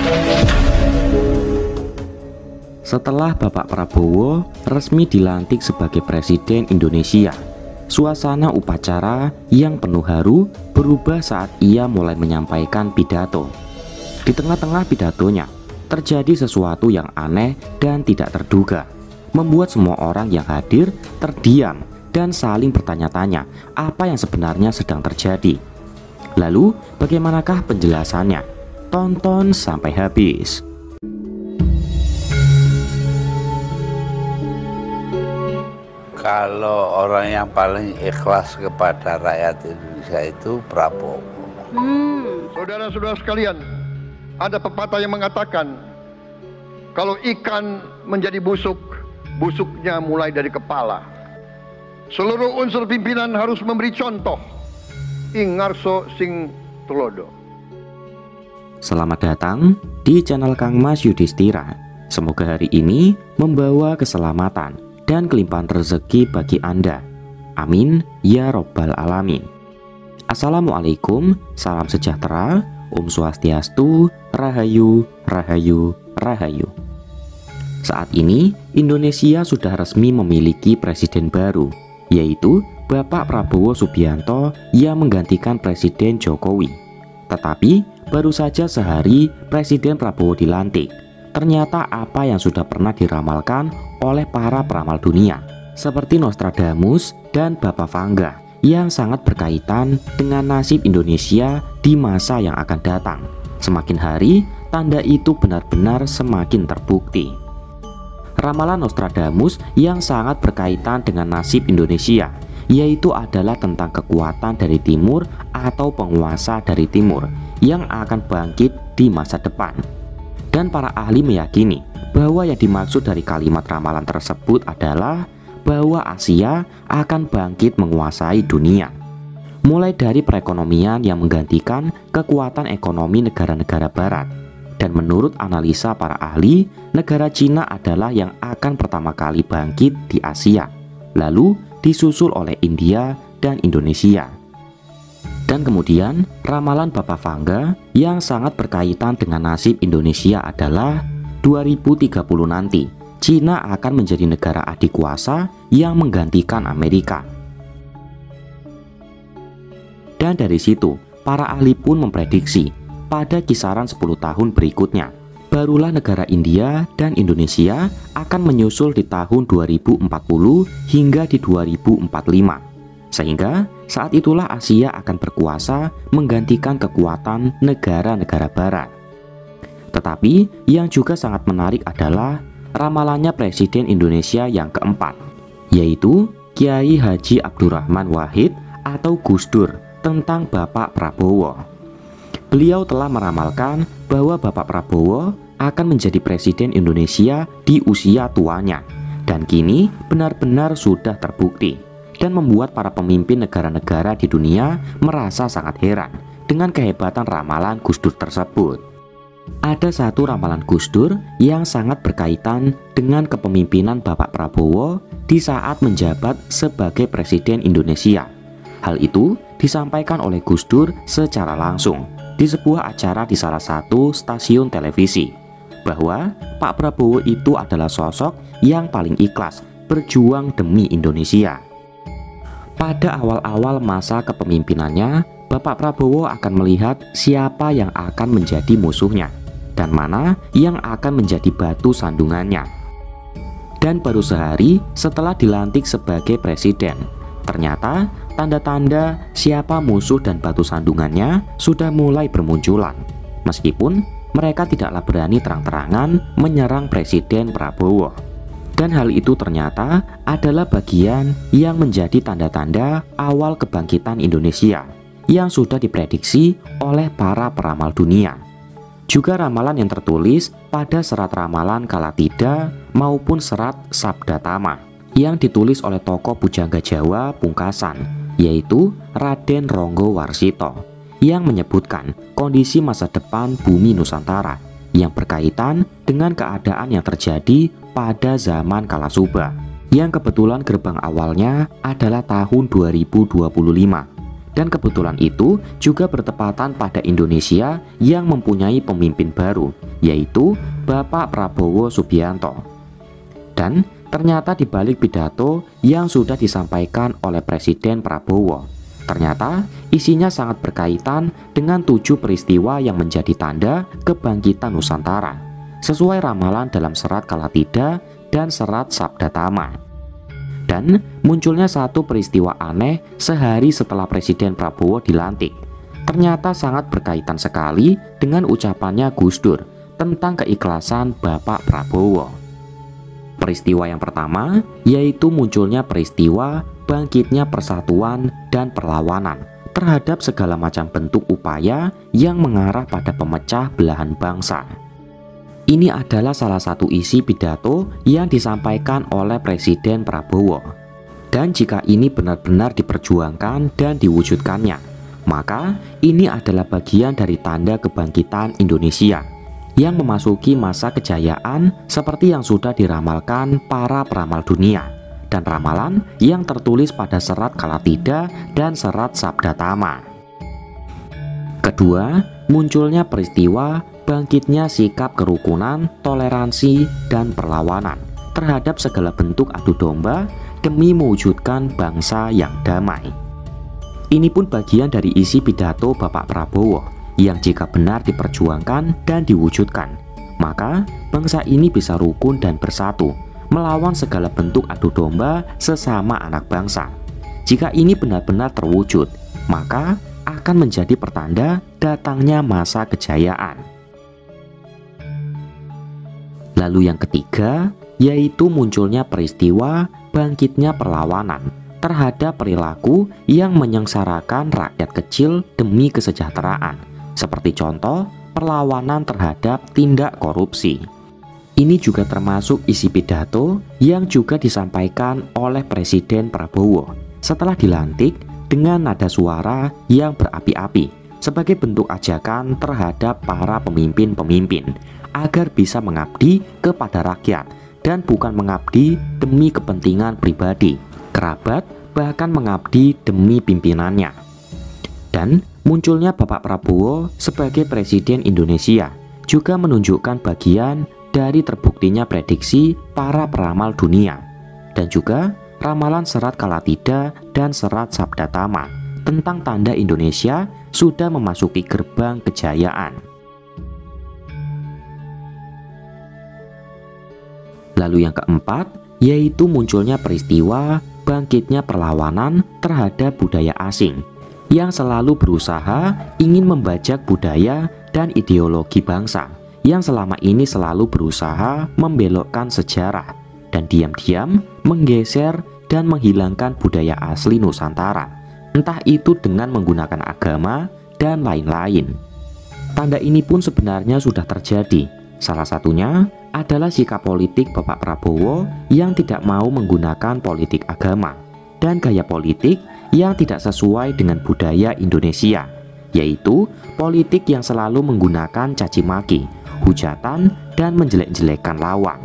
Setelah Bapak Prabowo resmi dilantik sebagai Presiden Indonesia, suasana upacara yang penuh haru berubah saat ia mulai menyampaikan pidato. Di tengah-tengah pidatonya, terjadi sesuatu yang aneh dan tidak terduga, membuat semua orang yang hadir terdiam dan saling bertanya-tanya apa yang sebenarnya sedang terjadi. Lalu, bagaimanakah penjelasannya? Tonton sampai habis. Kalau orang yang paling ikhlas kepada rakyat Indonesia itu Prabowo. Saudara-saudara sekalian, ada pepatah yang mengatakan, kalau ikan menjadi busuk, busuknya mulai dari kepala. Seluruh unsur pimpinan harus memberi contoh. Ingarso sing tulodo. Selamat datang di channel Kang Mas Yudhistira. Semoga hari ini membawa keselamatan dan kelimpahan rezeki bagi Anda. Amin ya robbal alamin. Assalamualaikum, salam sejahtera, Om Swastiastu, Rahayu, Rahayu, Rahayu. Saat ini Indonesia sudah resmi memiliki presiden baru, yaitu Bapak Prabowo Subianto yang menggantikan Presiden Jokowi. Tetapi baru saja sehari Presiden Prabowo dilantik, ternyata apa yang sudah pernah diramalkan oleh para peramal dunia seperti Nostradamus dan Bapa Vanga yang sangat berkaitan dengan nasib Indonesia di masa yang akan datang. Semakin hari, tanda itu benar-benar semakin terbukti. Ramalan Nostradamus yang sangat berkaitan dengan nasib Indonesia, yaitu adalah tentang kekuatan dari timur atau penguasa dari timur yang akan bangkit di masa depan. Dan para ahli meyakini bahwa yang dimaksud dari kalimat ramalan tersebut adalah bahwa Asia akan bangkit menguasai dunia. Mulai dari perekonomian yang menggantikan kekuatan ekonomi negara-negara barat. Dan menurut analisa para ahli, negara Cina adalah yang akan pertama kali bangkit di Asia, lalu disusul oleh India dan Indonesia. Dan kemudian ramalan Bapa Vanga yang sangat berkaitan dengan nasib Indonesia adalah 2030 nanti Cina akan menjadi negara adikuasa yang menggantikan Amerika. Dan dari situ para ahli pun memprediksi pada kisaran 10 tahun berikutnya barulah negara India dan Indonesia akan menyusul di tahun 2040 hingga di 2045. Sehingga saat itulah Asia akan berkuasa menggantikan kekuatan negara-negara barat. Tetapi yang juga sangat menarik adalah ramalannya Presiden Indonesia yang keempat, yaitu Kiai Haji Abdurrahman Wahid atau Gus Dur tentang Bapak Prabowo. Beliau telah meramalkan bahwa Bapak Prabowo akan menjadi Presiden Indonesia di usia tuanya, dan kini benar-benar sudah terbukti dan membuat para pemimpin negara-negara di dunia merasa sangat heran dengan kehebatan ramalan Gus Dur tersebut. Ada satu ramalan Gus Dur yang sangat berkaitan dengan kepemimpinan Bapak Prabowo di saat menjabat sebagai Presiden Indonesia. Hal itu disampaikan oleh Gus Dur secara langsung di sebuah acara di salah satu stasiun televisi, bahwa Pak Prabowo itu adalah sosok yang paling ikhlas berjuang demi Indonesia. Pada awal-awal masa kepemimpinannya, Bapak Prabowo akan melihat siapa yang akan menjadi musuhnya dan mana yang akan menjadi batu sandungannya. Dan baru sehari setelah dilantik sebagai presiden, ternyata tanda-tanda siapa musuh dan batu sandungannya sudah mulai bermunculan. Meskipun mereka tidaklah berani terang-terangan menyerang Presiden Prabowo. Dan hal itu ternyata adalah bagian yang menjadi tanda-tanda awal kebangkitan Indonesia yang sudah diprediksi oleh para peramal dunia. Juga ramalan yang tertulis pada serat ramalan Kalatida maupun serat Sabda Tama yang ditulis oleh tokoh pujangga Jawa pungkasan, yaitu Raden Ronggo Warsito, yang menyebutkan kondisi masa depan bumi Nusantara yang berkaitan dengan keadaan yang terjadi pada zaman Kalasuba, yang kebetulan gerbang awalnya adalah tahun 2025. Dan kebetulan itu juga bertepatan pada Indonesia yang mempunyai pemimpin baru, yaitu Bapak Prabowo Subianto. Dan ternyata di balik pidato yang sudah disampaikan oleh Presiden Prabowo, ternyata isinya sangat berkaitan dengan 7 peristiwa yang menjadi tanda kebangkitan Nusantara, sesuai ramalan dalam serat Kalatida dan serat Sabda Tama. Dan munculnya satu peristiwa aneh sehari setelah Presiden Prabowo dilantik. Ternyata sangat berkaitan sekali dengan ucapannya Gus Dur tentang keikhlasan Bapak Prabowo. Peristiwa yang pertama yaitu munculnya peristiwa bangkitnya persatuan dan perlawanan terhadap segala macam bentuk upaya yang mengarah pada pemecah belahan bangsa. Ini adalah salah satu isi pidato yang disampaikan oleh Presiden Prabowo. Dan jika ini benar-benar diperjuangkan dan diwujudkannya, maka ini adalah bagian dari tanda kebangkitan Indonesia yang memasuki masa kejayaan seperti yang sudah diramalkan para peramal dunia dan ramalan yang tertulis pada serat Kalatida dan serat Sabda Tama. Kedua, munculnya peristiwa bangkitnya sikap kerukunan, toleransi, dan perlawanan terhadap segala bentuk adu domba demi mewujudkan bangsa yang damai. Ini pun bagian dari isi pidato Bapak Prabowo yang jika benar diperjuangkan dan diwujudkan, maka bangsa ini bisa rukun dan bersatu melawan segala bentuk adu domba sesama anak bangsa. Jika ini benar-benar terwujud, maka akan menjadi pertanda datangnya masa kejayaan. Lalu yang ketiga, yaitu munculnya peristiwa bangkitnya perlawanan terhadap perilaku yang menyengsarakan rakyat kecil demi kesejahteraan, seperti contoh perlawanan terhadap tindak korupsi. Ini juga termasuk isi pidato yang juga disampaikan oleh Presiden Prabowo setelah dilantik dengan nada suara yang berapi-api sebagai bentuk ajakan terhadap para pemimpin-pemimpin agar bisa mengabdi kepada rakyat dan bukan mengabdi demi kepentingan pribadi, kerabat, bahkan mengabdi demi pimpinannya. Dan munculnya Bapak Prabowo sebagai Presiden Indonesia juga menunjukkan bagian dari terbuktinya prediksi para peramal dunia dan juga ramalan serat Kalatida dan serat Sabda Tama tentang tanda Indonesia sudah memasuki gerbang kejayaan. Lalu yang keempat yaitu munculnya peristiwa bangkitnya perlawanan terhadap budaya asing yang selalu berusaha ingin membajak budaya dan ideologi bangsa, yang selama ini selalu berusaha membelokkan sejarah dan diam-diam menggeser dan menghilangkan budaya asli Nusantara, entah itu dengan menggunakan agama dan lain-lain. Tanda ini pun sebenarnya sudah terjadi. Salah satunya adalah sikap politik Bapak Prabowo yang tidak mau menggunakan politik agama dan gaya politik yang tidak sesuai dengan budaya Indonesia, yaitu politik yang selalu menggunakan caci maki, hujatan, dan menjelek-jelekan lawan.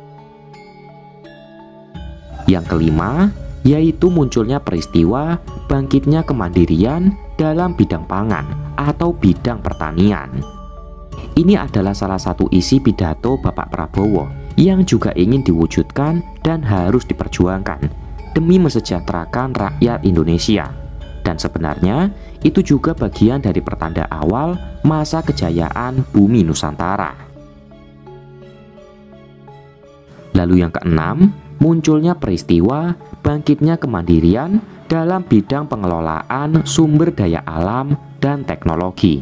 Yang kelima, yaitu munculnya peristiwa bangkitnya kemandirian dalam bidang pangan atau bidang pertanian. Ini adalah salah satu isi pidato Bapak Prabowo yang juga ingin diwujudkan dan harus diperjuangkan demi mesejahterakan rakyat Indonesia. Dan sebenarnya itu juga bagian dari pertanda awal masa kejayaan bumi Nusantara. Lalu yang keenam, munculnya peristiwa bangkitnya kemandirian dalam bidang pengelolaan sumber daya alam dan teknologi.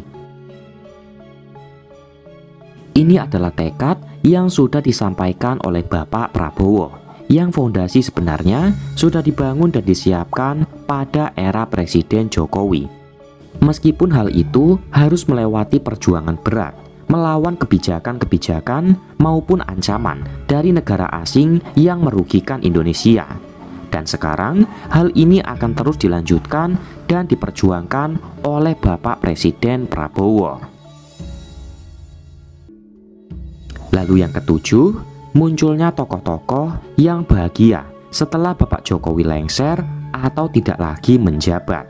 Ini adalah tekad yang sudah disampaikan oleh Bapak Prabowo, yang fondasi sebenarnya sudah dibangun dan disiapkan pada era Presiden Jokowi. Meskipun hal itu harus melewati perjuangan berat, melawan kebijakan-kebijakan maupun ancaman dari negara asing yang merugikan Indonesia. Dan sekarang hal ini akan terus dilanjutkan dan diperjuangkan oleh Bapak Presiden Prabowo. Lalu yang ketujuh, munculnya tokoh-tokoh yang bahagia setelah Bapak Jokowi lengser atau tidak lagi menjabat.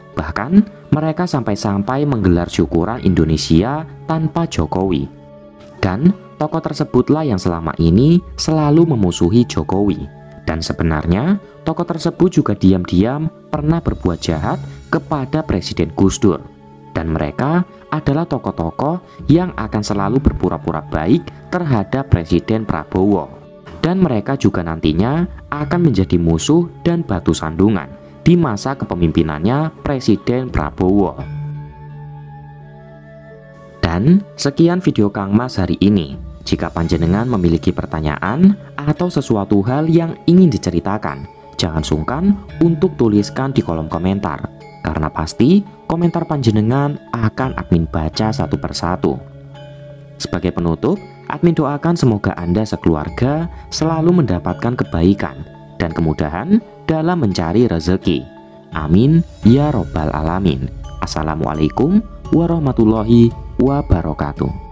Bahkan mereka sampai-sampai menggelar syukuran Indonesia tanpa Jokowi. Dan tokoh tersebutlah yang selama ini selalu memusuhi Jokowi. Dan sebenarnya tokoh tersebut juga diam-diam pernah berbuat jahat kepada Presiden Gus Dur. Dan mereka adalah tokoh-tokoh yang akan selalu berpura-pura baik terhadap Presiden Prabowo. Dan mereka juga nantinya akan menjadi musuh dan batu sandungan di masa kepemimpinannya Presiden Prabowo. Dan sekian video Kang Mas hari ini. Jika panjenengan memiliki pertanyaan atau sesuatu hal yang ingin diceritakan, jangan sungkan untuk tuliskan di kolom komentar, karena pasti komentar panjenengan akan admin baca satu persatu. Sebagai penutup, admin doakan semoga Anda sekeluarga selalu mendapatkan kebaikan dan kemudahan dalam mencari rezeki. Amin ya robbal alamin. Assalamualaikum warahmatullahi wabarakatuh.